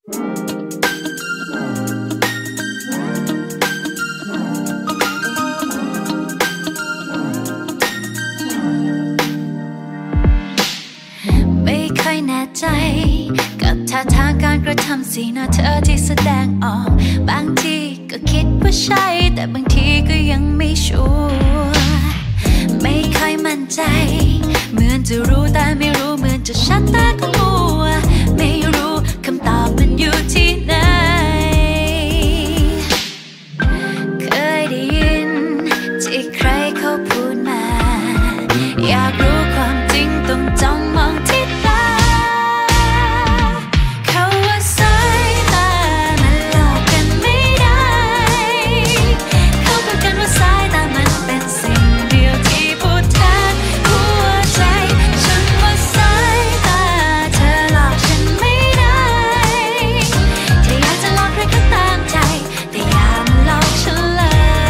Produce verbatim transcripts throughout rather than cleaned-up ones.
ไม่ค่อยแน่ใจกับท่าทางการกระทำสีหน้าเธอที่แสดงออกบางทีก็คิดว่าใช่แต่บางทีก็ยังไม่ชัวร์ไม่ค่อยมั่นใจเหมือนจะรู้แต่ไม่รู้เหมือนจะชัดแต่ก็มัวไม่รู้คำตอบมันอยู่ที่ไหนเคยได้ยินที่ใครเขาพูดมาอยากรู้ความจริงต้องจ้องมองที่ตาเขาว่าสายตามันหลอกกันไม่ได้เขาพูดกันว่าสายตามันเป็นสิ่งเดียวที่พูดแทนหัวใจฉันว่าสายตาเธอหลอกฉันไม่ได้แค่อยากจะหลอกใครก็ตามใจแต่อย่ามาหลอกฉันเลย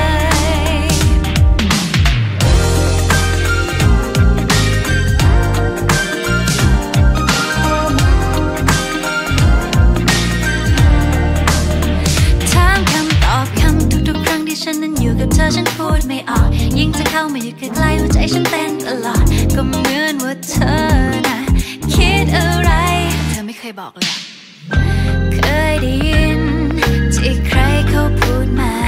ฉันนั้นอยู่กับเธอฉันพูดไม่ออกยิ่งจะเข้ามาอยู่ใกล้ๆหัวใจฉันเต้นตลอดก็เหมือนว่าเธอน่ะคิดอะไรเธอไม่เคยบอกเลยเคยได้ยินที่ใครเขาพูดมา